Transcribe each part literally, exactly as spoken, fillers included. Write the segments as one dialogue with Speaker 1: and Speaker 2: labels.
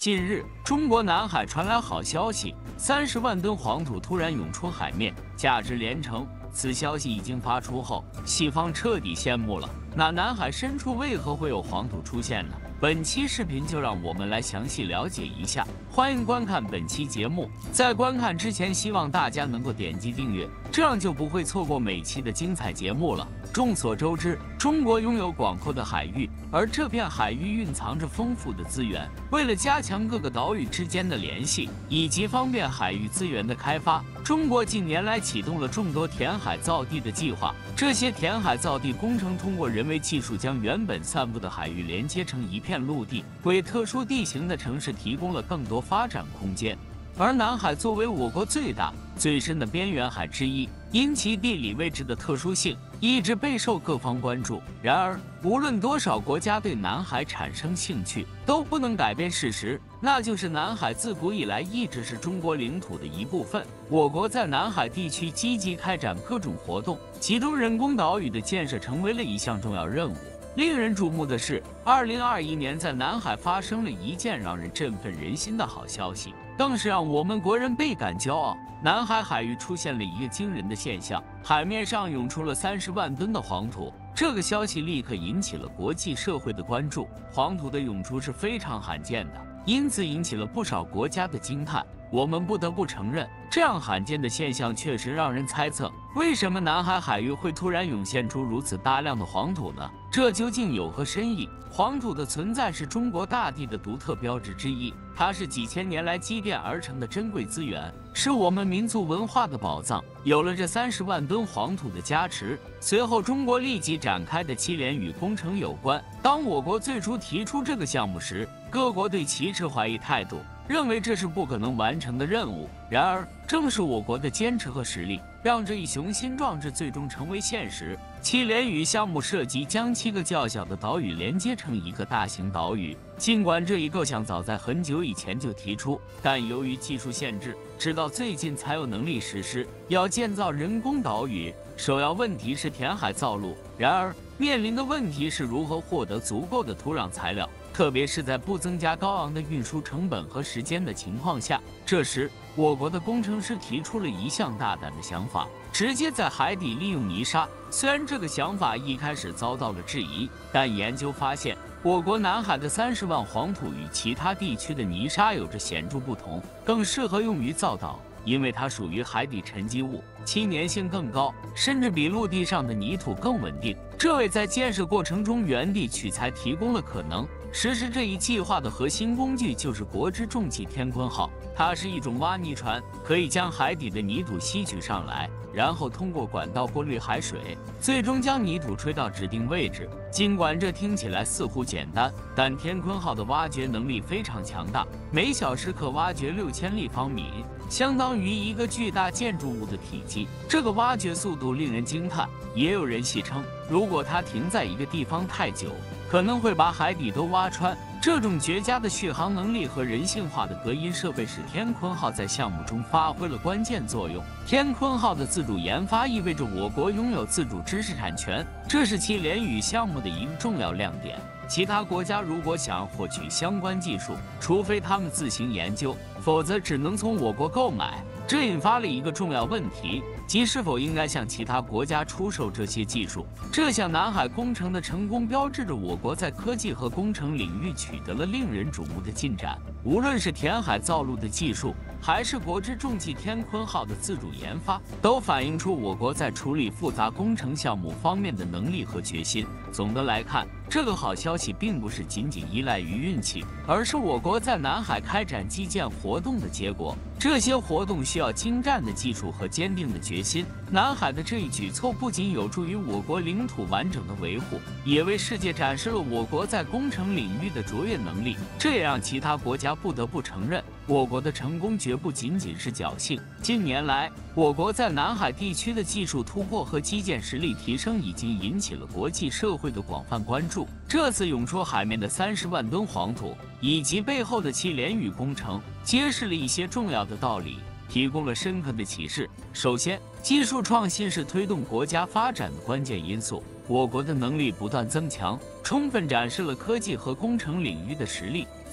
Speaker 1: 近日，中国南海传来好消息，三十万吨黄土突然涌出海面，价值连城。此消息一经发出后，西方彻底羡慕了。那南海深处为何会有黄土出现呢？本期视频就让我们来详细了解一下。欢迎观看本期节目，在观看之前，希望大家能够点击订阅，这样就不会错过每期的精彩节目了。众所周知，中国拥有广阔的海域，而这片海域蕴藏着丰富的资源。为了加强各个岛屿之间的联系，以及方便海域资源的开发，中国近年来启动了众多填海造地的计划。这些填海造地工程通过人为技术将原本散布的海域连接成一片陆地，为特殊地形的城市提供了更多发展空间。而南海作为我国最大、最深的边缘海之一，因其地理位置的特殊性，一直备受各方关注。然而，无论多少国家对南海产生兴趣，都不能改变事实，那就是南海自古以来一直是中国领土的一部分。我国在南海地区积极开展各种活动，其中人工岛屿的建设成为了一项重要任务。令人瞩目的是，二零二一年在南海发生了一件让人振奋人心的好消息，更是让我们国人倍感骄傲。南海海域出现了一个惊人的现象，海面上涌出了三十万吨的黄土。这个消息立刻引起了国际社会的关注。黄土的涌出是非常罕见的，因此引起了不少国家的惊叹。我们不得不承认，这样罕见的现象确实让人猜测，为什么南海海域会突然涌现出如此大量的黄土呢？这究竟有何深意？黄土的存在是中国大地的独特标志之一，它是几千年来积淀而成的珍贵资源，是我们民族文化的宝藏。有了这三十万吨黄土的加持，随后中国立即展开的七连与工程有关。当我国最初提出这个项目时，各国对其持怀疑态度，认为这是不可能完成的任务。然而，正是我国的坚持和实力，让这一雄心壮志最终成为现实。七连屿项目涉及将七个较小的岛屿连接成一个大型岛屿。尽管这一构想早在很久以前就提出，但由于技术限制，直到最近才有能力实施。要建造人工岛屿，首要问题是填海造陆。然而，面临的问题是如何获得足够的土壤材料，特别是在不增加高昂的运输成本和时间的情况下。这时，我国的工程师提出了一项大胆的想法，直接在海底利用泥沙。虽然这个想法一开始遭到了质疑，但研究发现，我国南海的三十万黄土与其他地区的泥沙有着显著不同，更适合用于造岛，因为它属于海底沉积物，其粘性更高，甚至比陆地上的泥土更稳定。这为在建设过程中原地取材提供了可能。实施这一计划的核心工具就是国之重器天鲲号，它是一种挖泥船，可以将海底的泥土吸取上来，然后通过管道过滤海水，最终将泥土吹到指定位置。尽管这听起来似乎简单，但天鲲号的挖掘能力非常强大，每小时可挖掘六千立方米，相当于一个巨大建筑物的体积。这个挖掘速度令人惊叹，也有人戏称，如果它停在一个地方太久，可能会把海底都挖穿。这种绝佳的续航能力和人性化的隔音设备使天鲲号在项目中发挥了关键作用。天鲲号的自主研发意味着我国拥有自主知识产权，这是其联宇项目的一个重要亮点。其他国家如果想要获取相关技术，除非他们自行研究，否则只能从我国购买。这引发了一个重要问题，即是否应该向其他国家出售这些技术。这项南海工程的成功标志着我国在科技和工程领域取得了令人瞩目的进展。无论是填海造陆的技术，还是国之重器天鲲号的自主研发，都反映出我国在处理复杂工程项目方面的能力和决心。总的来看，这个好消息并不是仅仅依赖于运气，而是我国在南海开展基建活动的结果。这些活动需要精湛的技术和坚定的决心。南海的这一举措不仅有助于我国领土完整的维护，也为世界展示了我国在工程领域的卓越能力。这也让其他国家不得不承认，我国的成功绝不仅仅是侥幸。近年来，我国在南海地区的技术突破和基建实力提升已经引起了国际社会的广泛关注。这次涌出海面的三十万吨黄土，以及背后的七连屿工程，揭示了一些重要的道理，提供了深刻的启示。首先，技术创新是推动国家发展的关键因素。我国的能力不断增强，充分展示了科技和工程领域的实力。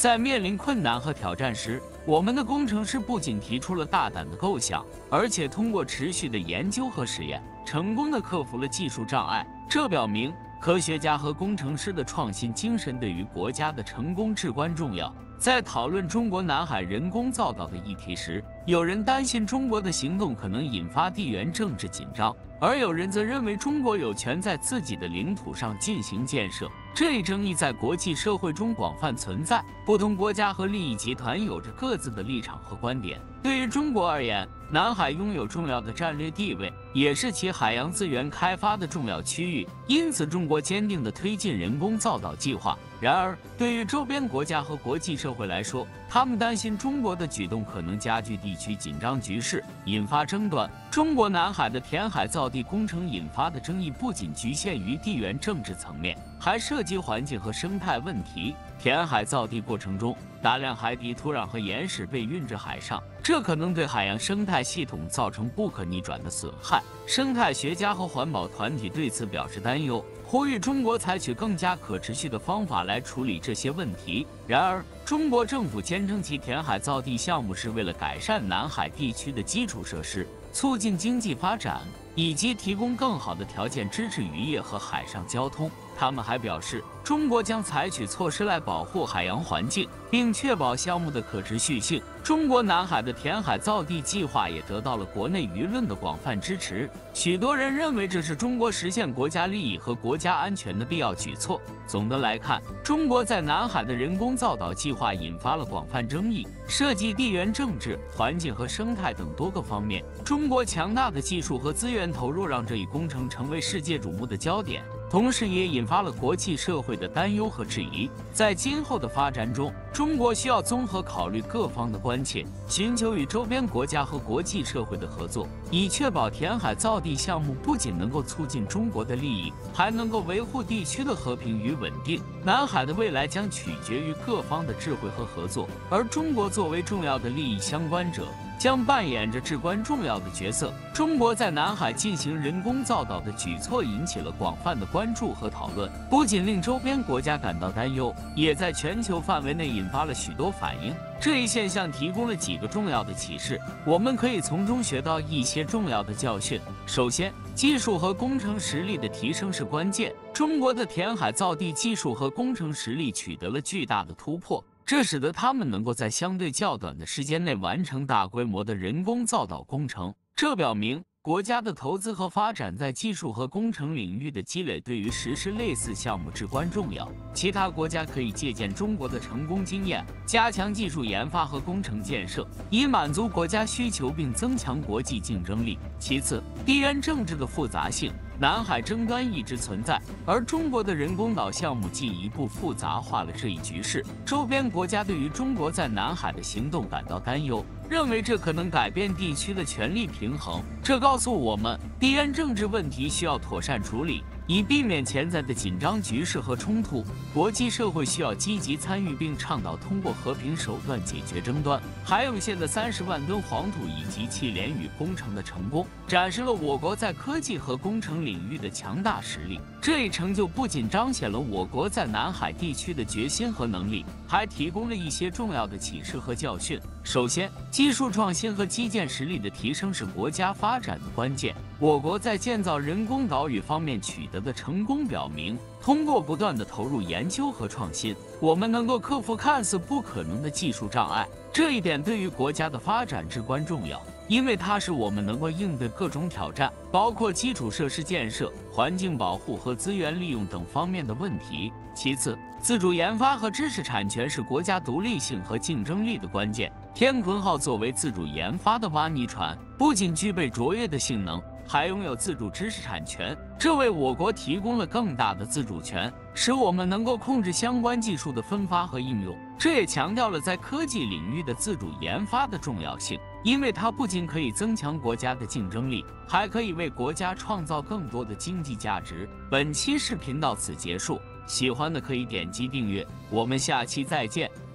Speaker 1: 在面临困难和挑战时，我们的工程师不仅提出了大胆的构想，而且通过持续的研究和实验，成功地克服了技术障碍。这表明，科学家和工程师的创新精神对于国家的成功至关重要。在讨论中国南海人工造岛的议题时，有人担心中国的行动可能引发地缘政治紧张，而有人则认为中国有权在自己的领土上进行建设。这一争议在国际社会中广泛存在，不同国家和利益集团有着各自的立场和观点。对于中国而言，南海拥有重要的战略地位，也是其海洋资源开发的重要区域，因此中国坚定地推进人工造岛计划。然而，对于周边国家和国际社会来说，他们担心中国的举动可能加剧地区紧张局势，引发争端。中国南海的填海造地工程引发的争议不仅局限于地缘政治层面，还涉及环境和生态问题。填海造地过程中，大量海底土壤和岩石被运至海上，这可能对海洋生态系统造成不可逆转的损害。生态学家和环保团体对此表示担忧，呼吁中国采取更加可持续的方法来处理这些问题。然而，中国政府坚称其填海造地项目是为了改善南海地区的基础设施，促进经济发展，以及提供更好的条件支持渔业和海上交通。他们还表示，中国将采取措施来保护海洋环境，并确保项目的可持续性。中国南海的填海造地计划也得到了国内舆论的广泛支持，许多人认为这是中国实现国家利益和国家安全的必要举措。总的来看，中国在南海的人工造岛计划引发了广泛争议，涉及地缘政治、环境和生态等多个方面。中国强大的技术和资源投入让这一工程成为世界瞩目的焦点，同时也引发了国际社会的担忧和质疑。在今后的发展中，中国需要综合考虑各方的关切，寻求与周边国家和国际社会的合作，以确保填海造地项目不仅能够促进中国的利益，还能够维护地区的和平与稳定。南海的未来将取决于各方的智慧和合作，而中国作为重要的利益相关者，将扮演着至关重要的角色。中国在南海进行人工造岛的举措引起了广泛的关注和讨论，不仅令周边国家感到担忧，也在全球范围内引发了许多反应。这一现象提供了几个重要的启示，我们可以从中学到一些重要的教训。首先，技术和工程实力的提升是关键。中国的填海造地技术和工程实力取得了巨大的突破，这使得他们能够在相对较短的时间内完成大规模的人工造岛工程。这表明，国家的投资和发展在技术和工程领域的积累对于实施类似项目至关重要。其他国家可以借鉴中国的成功经验，加强技术研发和工程建设，以满足国家需求并增强国际竞争力。其次，地缘政治的复杂性。南海争端一直存在，而中国的人工岛项目进一步复杂化了这一局势。周边国家对于中国在南海的行动感到担忧，认为这可能改变地区的权力平衡。这告诉我们，地缘政治问题需要妥善处理，以避免潜在的紧张局势和冲突。国际社会需要积极参与，并倡导通过和平手段解决争端。海永线的三十万吨黄土以及其连雨工程的成功，展示了我国在科技和工程领域的强大实力。这一成就不仅彰显了我国在南海地区的决心和能力，还提供了一些重要的启示和教训。首先，技术创新和基建实力的提升是国家发展的关键。我国在建造人工岛屿方面取得的成功表明，通过不断的投入研究和创新，我们能够克服看似不可能的技术障碍。这一点对于国家的发展至关重要，因为它使我们能够应对各种挑战，包括基础设施建设、环境保护和资源利用等方面的问题。其次，自主研发和知识产权是国家独立性和竞争力的关键。天鲲号作为自主研发的挖泥船，不仅具备卓越的性能，还拥有自主知识产权，这为我国提供了更大的自主权，使我们能够控制相关技术的分发和应用。这也强调了在科技领域的自主研发的重要性，因为它不仅可以增强国家的竞争力，还可以为国家创造更多的经济价值。本期视频到此结束，喜欢的可以点击订阅，我们下期再见。